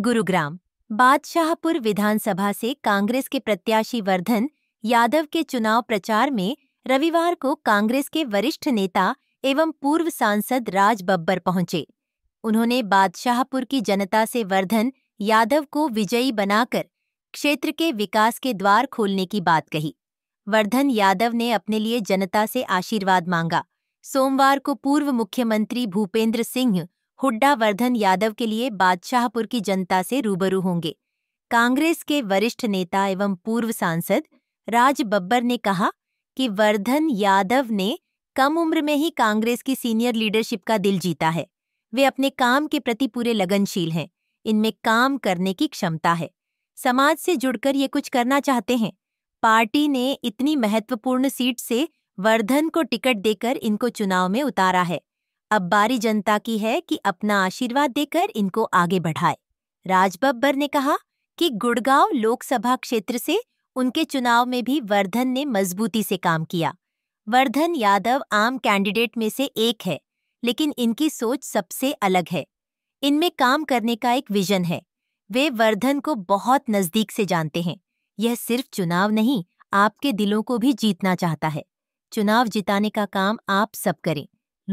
गुरुग्राम बादशाहपुर विधानसभा से कांग्रेस के प्रत्याशी वर्धन यादव के चुनाव प्रचार में रविवार को कांग्रेस के वरिष्ठ नेता एवं पूर्व सांसद राज बब्बर पहुंचे। उन्होंने बादशाहपुर की जनता से वर्धन यादव को विजयी बनाकर क्षेत्र के विकास के द्वार खोलने की बात कही। वर्धन यादव ने अपने लिए जनता से आशीर्वाद मांगा। सोमवार को पूर्व मुख्यमंत्री भूपेंद्र सिंह हुड्डा वर्धन यादव के लिए बादशाहपुर की जनता से रूबरू होंगे। कांग्रेस के वरिष्ठ नेता एवं पूर्व सांसद राज बब्बर ने कहा कि वर्धन यादव ने कम उम्र में ही कांग्रेस की सीनियर लीडरशिप का दिल जीता है। वे अपने काम के प्रति पूरे लगनशील हैं। इनमें काम करने की क्षमता है। समाज से जुड़कर ये कुछ करना चाहते हैं। पार्टी ने इतनी महत्वपूर्ण सीट से वर्धन को टिकट देकर इनको चुनाव में उतारा है। अब बारी जनता की है कि अपना आशीर्वाद देकर इनको आगे बढ़ाए। राज बब्बर ने कहा कि गुड़गांव लोकसभा क्षेत्र से उनके चुनाव में भी वर्धन ने मजबूती से काम किया। वर्धन यादव आम कैंडिडेट में से एक है, लेकिन इनकी सोच सबसे अलग है। इनमें काम करने का एक विजन है। वे वर्धन को बहुत नजदीक से जानते हैं। यह सिर्फ चुनाव नहीं, आपके दिलों को भी जीतना चाहता है। चुनाव जिताने का काम आप सब करें।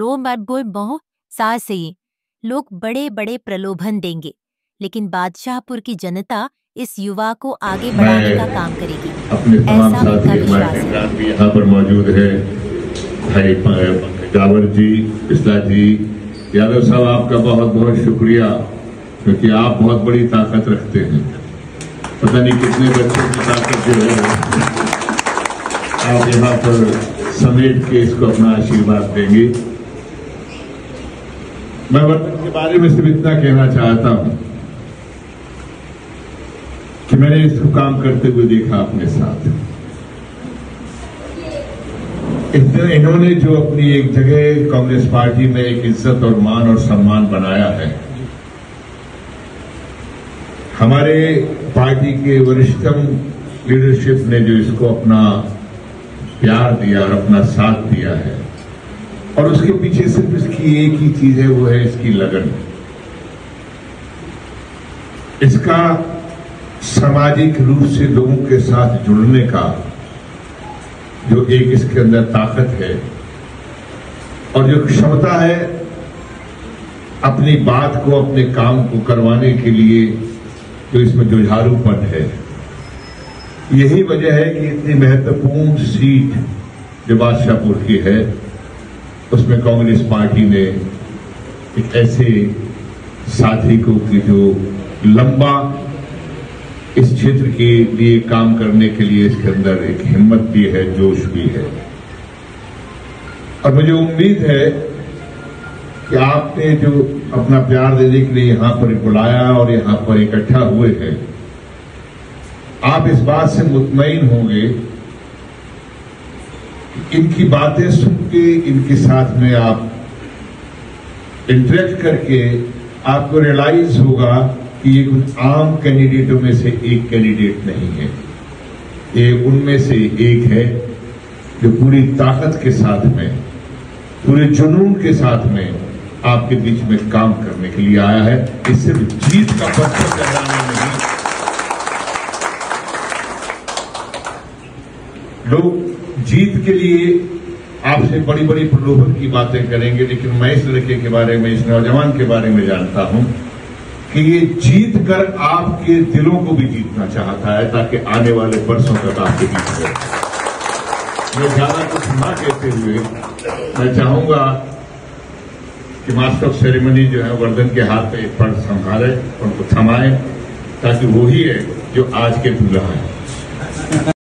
से लोग बड़े बड़े प्रलोभन देंगे, लेकिन बादशाहपुर की जनता इस युवा को आगे बढ़ाने का काम करेगी। अपने तमाम साथी हमारे भी यहाँ पर मौजूद है। भाई गावर जी, पिस्ला जी, यादव साहब, आपका बहुत बहुत शुक्रिया, क्योंकि आप बहुत बड़ी ताकत रखते हैं। पता नहीं कितने बच्चों की ताकत जो है आप यहाँ पर समेट के इसको अपना आशीर्वाद देंगे। मैं वर्धन के बारे में सिर्फ इतना कहना चाहता हूं कि मैंने इसको काम करते हुए देखा अपने साथ। इन्होंने जो अपनी एक जगह कांग्रेस पार्टी में एक इज्जत और मान और सम्मान बनाया है, हमारे पार्टी के वरिष्ठतम लीडरशिप ने जो इसको अपना प्यार दिया और अपना साथ दिया है, और उसके पीछे सिर्फ इसकी एक ही चीज है, वो है इसकी लगन। इसका सामाजिक रूप से लोगों के साथ जुड़ने का जो एक इसके अंदर ताकत है, और जो क्षमता है अपनी बात को, अपने काम को करवाने के लिए जो इसमें जुझारूपन है, यही वजह है कि इतनी महत्वपूर्ण सीट जो बादशाहपुर की है, उसमें कांग्रेस पार्टी ने एक ऐसे साथी को कि जो लंबा इस क्षेत्र के लिए काम करने के लिए इसके अंदर एक हिम्मत भी है, जोश भी है। और मुझे उम्मीद है कि आपने जो अपना प्यार देने के लिए यहाँ पर बुलाया और यहाँ पर इकट्ठा हुए हैं, आप इस बात से मुतमईन होंगे, इनकी बातें सुन के, इनके साथ में आप इंटरेक्ट करके आपको रियलाइज होगा कि ये कुछ आम कैंडिडेटों में से एक कैंडिडेट नहीं है। ये उनमें से एक है जो पूरी ताकत के साथ में, पूरे जुनून के साथ में आपके बीच में काम करने के लिए आया है। इस सिर्फ जीत का पत्थर चढ़ाना नहीं। लोग जीत के लिए आपसे बड़ी बड़ी प्रलोभन की बातें करेंगे, लेकिन मैं इस लड़के के बारे में, इस नौजवान के बारे में जानता हूं कि ये जीत कर आपके दिलों को भी जीतना चाहता है, ताकि आने वाले वर्षों तक आपके बीच रहे। मैं ज्यादा कुछ ना कहते हुए मैं चाहूंगा कि मास्टर ऑफ सेरेमनी जो है वर्धन के हाथ पे एक फर्ज संभाले, उनको थमाए, ताकि वो ही है जो आज के दूल्हा है।